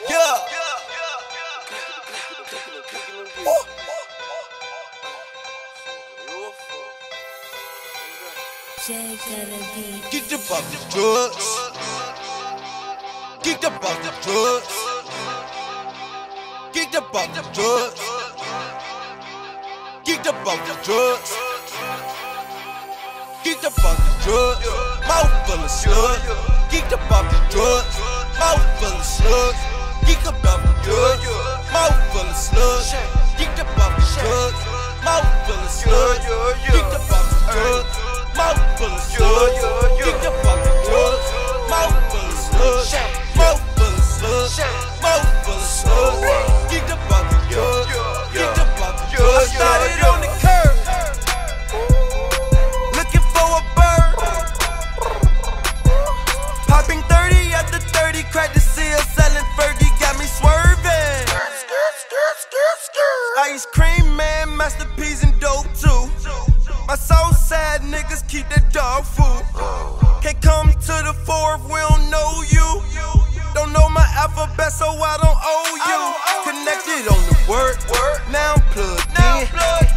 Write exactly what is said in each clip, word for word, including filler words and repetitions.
Yeah. Geeked up off the drugs. Geeked up off the drugs. Geeked up off the drugs. Geeked up off the drugs. Geeked up off the drugs. Mouth full of slugs. Geeked up off the drugs. Mouth full of slugs. Geeked up off the drugs. Mouth full of slugs. Geeked up off the drugs. Mouth full of slugs. Geeked up off the drugs. Mouth full of slugs. Geeked up off the drugs. Mouth full of slugs. Mouth full of slugs. Mouth full of slugs. Geeked up off the drugs. Geeked up off the drugs. I started on the curb, looking for a bird. Popping thirty after thirty, crack the seal, selling Fergie, got me swerving. Ice cream man, masterpiece and dope too. My soul sad niggas keep that dog food. Can't come to the fourth, we don't know you. Don't know my alphabet, so I don't owe you. Connected on the word, now I'm plugged in.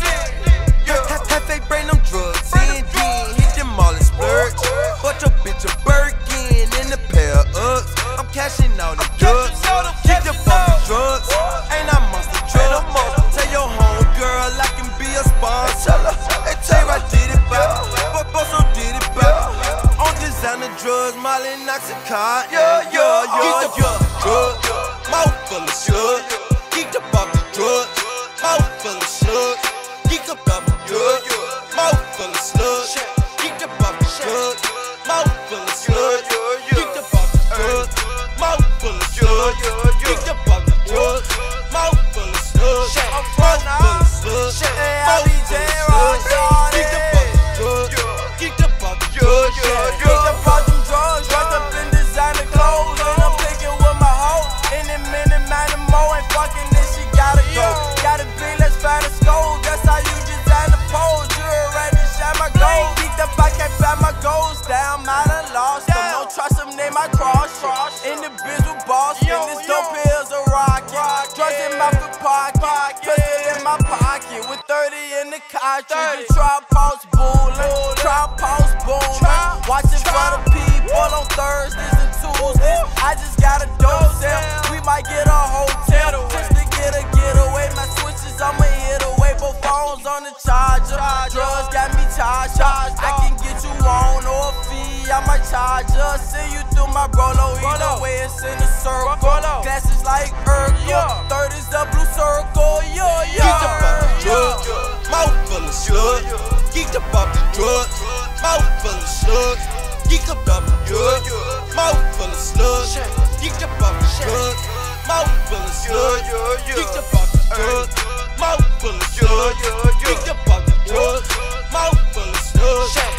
Half a brain, them drugs in. Hit them all and splurge. Bought your bitch a Birkin and a pair of Uggs. I'm cashing out the drugs. Kick the fucking drugs. Ain't I monster drug? Tell your homegirl I can be a sponsor. Hey, Tay, I did it back. Bosso did it back. On designer drugs, Molly Oxycontin. Yeah, yeah, yeah, yeah. Drugs, mouth full of slugs. Geeked up off the drugs. Mouth full of slugs. Geeked up off the drugs. Mouth full of slugs. Geeked up off the drugs. Mouth full of slugs. Geeked up off the drugs. Mouth full of slugs. Geeked up off the drugs. Mouth full of slugs. Mouth full of slugs. Mouth full of slugs. Geeked up off the drugs. Geeked up off the drugs. Geeked up off them drugs. Wrapped up in designer clothes. And I'm picking with my hoe. In a minute, man, and more ain't fucking this, she gotta go. Gotta be less fat as gold. That's how you design the pose. You're ready to shine my gold. Geeked up, I can't find my goals down. I done lost them. Don't trust them, name my cross. In the biz with boss. In this dope pills a rocket. Drugs in my pocket. Pistol in my pocket. With thirty in the country. The trap house bullin'. Trap house booming. Watching for the people on Thursdays and Tuesdays. I just got a dope sale. We might get a hotel just to get a getaway. My switches, I'ma hit away. Both phones on the charger. Drugs got me charged up. I can get you on or a fee. I might charge her. See you through my Brolo. Either way, it's in a circle. Glasses like Urkel. Third is the blue circle. Yeah, yeah. Geeked up off the drugs. Mouth full of slugs. Geeked up off the drugs. Mouth full of slugs. Geeked up off the drugs. Mouth full of slugs. Geeked up off the drugs. Mouth full of slugs. Geeked up off the drugs. Mouth full of slugs. Geeked up off the drugs. Mouth full of slugs.